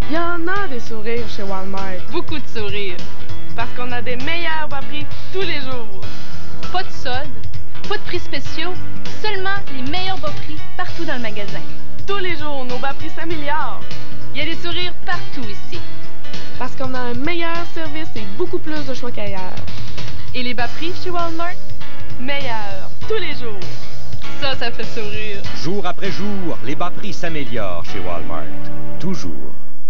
Il y en a des sourires chez Walmart. Beaucoup de sourires. Parce qu'on a des meilleurs bas prix tous les jours. Pas de soldes, pas de prix spéciaux, seulement les meilleurs bas prix partout dans le magasin. Tous les jours, nos bas prix s'améliorent. Il y a des sourires partout ici. Parce qu'on a un meilleur service et beaucoup plus de choix qu'ailleurs. Et les bas prix chez Walmart? Meilleurs, tous les jours. Ça fait sourire. Jour après jour, les bas prix s'améliorent chez Walmart. Toujours.